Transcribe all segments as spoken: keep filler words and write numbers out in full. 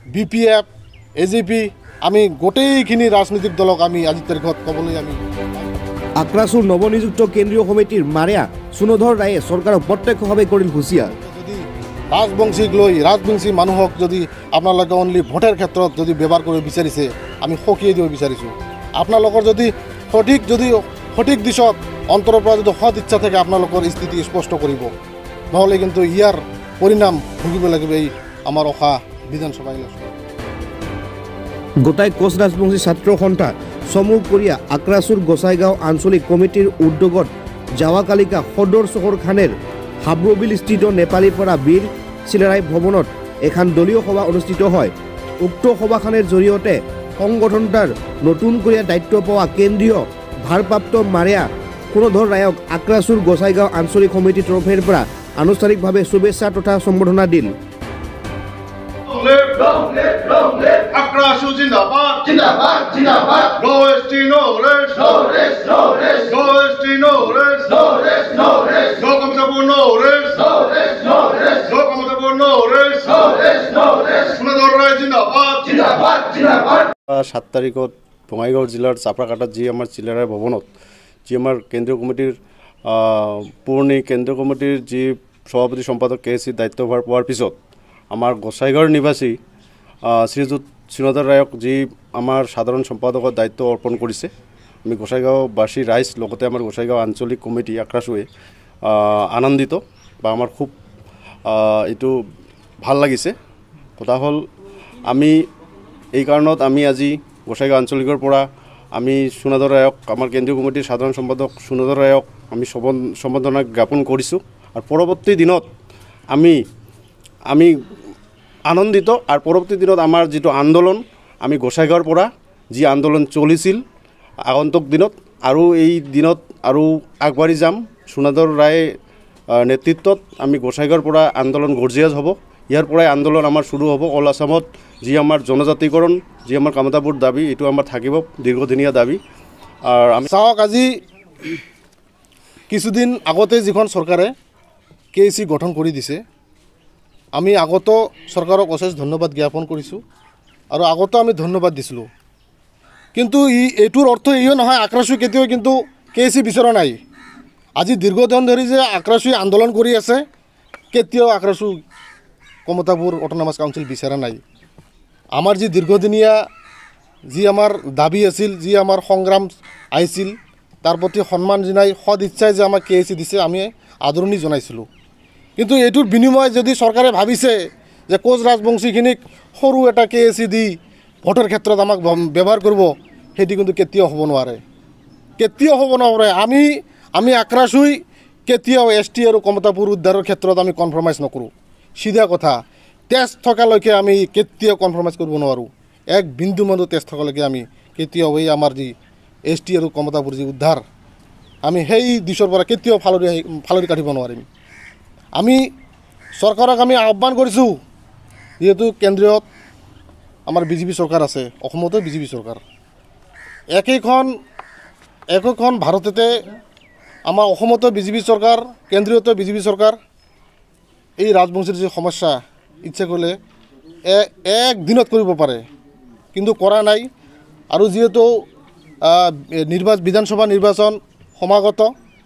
B P F A G P আমি গোটেইখিনি ৰাজনৈতিক দলক আমি আজিৰ তাৰিখত ক'বলৈ আমি আক্ৰাসুৰ নৱনিযুক্ত কেন্দ্ৰীয় সমিতিৰ মাৰিয়া সুনধৰ ৰায়ে চৰকাৰক প্ৰত্যক্ষভাৱে কৰিল হুঁচিয়াৰ। যদি ৰাজবংশীক লৈ ৰাজবংশী মানুহক যদি আপোনালোকে অনলি ভোটৰ ক্ষেত্ৰত যদি ব্যৱহাৰ কৰিব বিচাৰিছে আমি সকীয়াই দিব বিচাৰিছোঁ। আপোনালোকৰ যদি সঠিক যদি সঠিক দিশত অন্তৰৰ পৰা যদি সৎ ইচ্ছা থাকে আপোনালোকৰ স্থিতি স্পষ্ট কৰিব, নহ'লে কিন্তু ইয়াৰ পৰিণাম ভুগিব লাগিব এই আমাৰ অহা বিধানসভা ইলেকশ্যন। গোটাই কোচ ৰাজবংশী ছাত্ৰ সন্থা চমু কৰিয়া আক্ৰাসুৰ গোসাইগাঁও আঞ্চলিক কমিটিৰ উদ্যোগত জাৱা কালিকা সদৰ চহৰ খানেৰ হাব্ৰবিল স্থিত নেপালীপাৰা বীৰ চিলাৰাই ভৱনত এখন দলীয় সভা অনুষ্ঠিত হয়। উক্ত সভাখনৰ জৰিয়তে সংগঠনটাৰ নতুন কৰি দায়িত্ব পোৱা কেন্দ্ৰীয় ভাৰপ্ৰাপ্ত মাৰিয়া সুনধৰ ৰায়ক আক্ৰাসুৰ গোসাইগাঁও আঞ্চলিক সমিতিৰ তৰফেৰ পৰা আনুষ্ঠানিকভাৱে শুভেচ্ছা তথা সম্বৰ্ধনা দিল। Akrasu Zindabad, Zindabad, Zindabad. No rest, no rest, no rest, no rest, no rest, no rest, no rest, no rest. No comfortable, no rest, no rest, no rest. No comfortable, no rest, no rest, no rest. Sunador Rai Zindabad, Zindabad, Zindabad. সাত তাৰিখত বঙাইগাঁও জিলাৰ চাপৰাকাটাত যি আমাৰ চিলাৰাই ভৱনত যি আমাৰ কেন্দ্ৰীয় কমিটিৰ পুৰণি কেন্দ্ৰীয় কমিটিৰ যি সভাপতি সম্পাদক কে চি দায়িত্বভাৰ পোৱাৰ পিছত আমাৰ গোসাইগাঁৱৰ নিবাসী শ্ৰীযুত সুনধৰ ৰায়ক যি আমাৰ সাধাৰণ সম্পাদকৰ দায়িত্ব অৰ্পণ কৰিছে, আমি গোসাইগাঁওবাসী ৰাইজ লগতে আমাৰ গোসাইগাঁও আঞ্চলিক কমিটি আক্ৰাসুৱে আনন্দিত বা আমাৰ খুব এইটো ভাল লাগিছে। কথা হ'ল আমি এই কাৰণত আমি আজি গোসাইগাঁও আঞ্চলিকৰ পৰা আমি সুনধৰ ৰায়ক আমাৰ কেন্দ্ৰীয় কমিটিৰ সাধাৰণ সম্পাদক সুনধৰ ৰায়ক আমি সম্বৰ্ধনা জ্ঞাপন কৰিছোঁ। আৰু পৰৱৰ্তী দিনত আমি আমি আনন্দিত আৰু পৰৱৰ্তী দিনত আমাৰ যিটো আন্দোলন আমি গোসাইগাঁৱৰ পৰা যি আন্দোলন চলিছিল আগন্তুক দিনত আৰু এই দিনত আৰু আগবাঢ়ি যাম। সুনধৰ ৰায় নেতৃত্বত আমি গোসাইগাঁৱৰ পৰা আন্দোলন গৰ্জিয়াছ হ'ব। ইয়াৰ পৰাই আন্দোলন আমাৰ শুৰু হ'ব। অল আসামত যি আমাৰ জনজাতিকৰণ যি আমাৰ কামতাপুৰ দাবী এইটো আমাৰ থাকিব দীৰ্ঘদিনীয়া দাবী। আৰু আমি চাওক আজি কিছুদিন আগতে যিখন চৰকাৰে কে চি গঠন কৰি দিছে, আমি আগতো চৰকাৰক অশেষ ধন্যবাদ জ্ঞাপন কৰিছোঁ আৰু আগতো আমি ধন্যবাদ দিছিলোঁ। কিন্তু ই এইটোৰ অৰ্থ এইও নহয় আক্ৰাসু কেতিয়াও কিন্তু কে চি বিচৰা নাই। আজি দীৰ্ঘদিন ধৰি যে আক্ৰাসুৱে আন্দোলন কৰি আছে, কেতিয়াও আক্ৰাসু কমতাপুৰ অট'নমাছ কাউন্সিল বিচৰা নাই। আমাৰ যি দীৰ্ঘদিনীয়া যি আমাৰ দাবী আছিল, যি আমাৰ সংগ্ৰাম আহিছিল, তাৰ প্ৰতি সন্মান জনাই সদ ইচ্ছাই যে আমাক কে চি দিছে আমি আদৰণি জনাইছিলোঁ। কিন্তু এইটোৰ বিনিময় যদি চৰকাৰে ভাবিছে যে কোচ ৰাজবংশীখিনিক সৰু এটা কে চি দি ভোটৰ ক্ষেত্ৰত আমাক ব্যৱহাৰ কৰিব, সেইটো কিন্তু কেতিয়াও হ'ব নোৱাৰে, কেতিয়াও হ'ব নোৱাৰে। আমি আমি আক্ৰাসুই কেতিয়াও এছ টি আৰু কমতাপুৰ উদ্ধাৰৰ ক্ষেত্ৰত আমি কনফাৰ্মাইজ নকৰোঁ। চিধা কথা, তেজ থকালৈকে আমি কেতিয়াও কনফাৰ্মাইজ কৰিব নোৱাৰোঁ। এক বিন্দু মানো তেজ থকালৈকে আমি কেতিয়াও এই আমাৰ যি এছ টি আৰু কমতাপুৰ যি উদ্ধাৰ আমি সেই দিশৰ পৰা কেতিয়াও ফালৰি ফালৰি কাটিব নোৱাৰিম। আমি চৰকাৰক আমি আহ্বান কৰিছোঁ, যিহেতু কেন্দ্ৰীয়ত আমাৰ বিজেপি চৰকাৰ আছে, অসমতো বিজেপি চৰকাৰ, একেখন একোখন ভাৰততে আমাৰ অসমতো বিজেপি চৰকাৰ, কেন্দ্ৰীয়তো বিজেপি চৰকাৰ। এই ৰাজবংশীৰ যি সমস্যা ইচ্ছা কৰিলে এক দিনত কৰিব পাৰে, কিন্তু কৰা নাই। আৰু যিহেতু নিৰ্বাচন বিধানসভা নিৰ্বাচন সমাগত,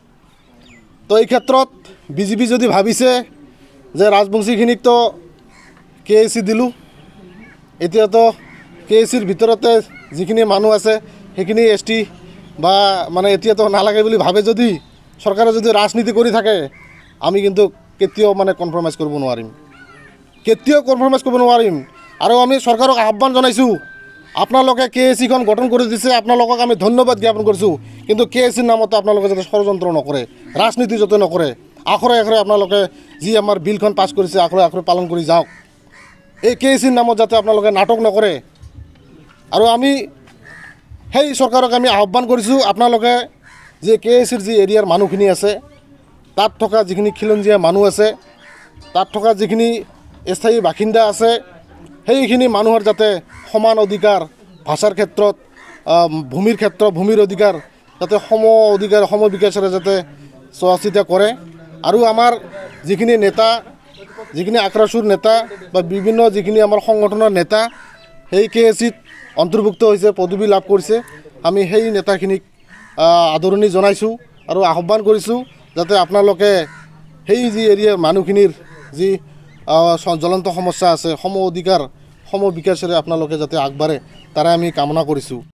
তো এই ক্ষেত্ৰত বিজেপি যদি ভাবিছে যে ৰাজবংশীখিনিকতো কে এ চি দিলোঁ, এতিয়াতো কে এ চিৰ ভিতৰতে যিখিনি মানুহ আছে সেইখিনি এছ টি বা মানে এতিয়াতো নালাগে বুলি ভাবে, যদি চৰকাৰে যদি ৰাজনীতি কৰি থাকে, আমি কিন্তু কেতিয়াও মানে কনফাৰ্মাইজ কৰিব নোৱাৰিম, কেতিয়াও কনফাৰ্মাইজ কৰিব নোৱাৰিম। আৰু আমি চৰকাৰক আহ্বান জনাইছোঁ, আপোনালোকে কে এ চিখন গঠন কৰি দিছে, আপোনালোকক আমি ধন্যবাদ জ্ঞাপন কৰিছোঁ, কিন্তু কে এ চিৰ নামত আপোনালোকে যাতে ষড়যন্ত্ৰ নকৰে, ৰাজনীতি যাতে নকৰে, আখৰে আখৰে আপোনালোকে যি আমাৰ বিলখন পাছ কৰিছে আখৰে আখৰে পালন কৰি যাওক। এই কে এ চিৰ নামত যাতে আপোনালোকে নাটক নকৰে। আৰু আমি সেই চৰকাৰক আমি আহ্বান কৰিছোঁ, আপোনালোকে যে কে এ চিৰ যি এৰিয়াৰ মানুহখিনি আছে, তাত থকা যিখিনি খিলঞ্জীয়া মানুহ আছে, তাত থকা যিখিনি স্থায়ী বাসিন্দা আছে, সেইখিনি মানুহৰ যাতে সমান অধিকাৰ, ভাষাৰ ক্ষেত্ৰত, ভূমিৰ ক্ষেত্ৰত ভূমিৰ অধিকাৰ যাতে সম অধিকাৰ সম বিকাশেৰে যাতে চোৱা চিতা কৰে। আৰু আমাৰ যিখিনি নেতা যিখিনি আক্ৰাসুৰ নেতা বা বিভিন্ন যিখিনি আমাৰ সংগঠনৰ নেতা সেই কে এ চিত অন্তৰ্ভুক্ত হৈছে পদবী লাভ কৰিছে আমি সেই নেতাখিনিক আদৰণি জনাইছোঁ আৰু আহ্বান কৰিছোঁ যাতে আপোনালোকে সেই যি এৰিয়াৰ মানুহখিনিৰ যি জ্বলন্ত সমস্যা আছে সম অধিকাৰ সম বিকাশেৰে আপোনালোকে যাতে আগবাঢ়ে তাৰে আমি কামনা কৰিছোঁ।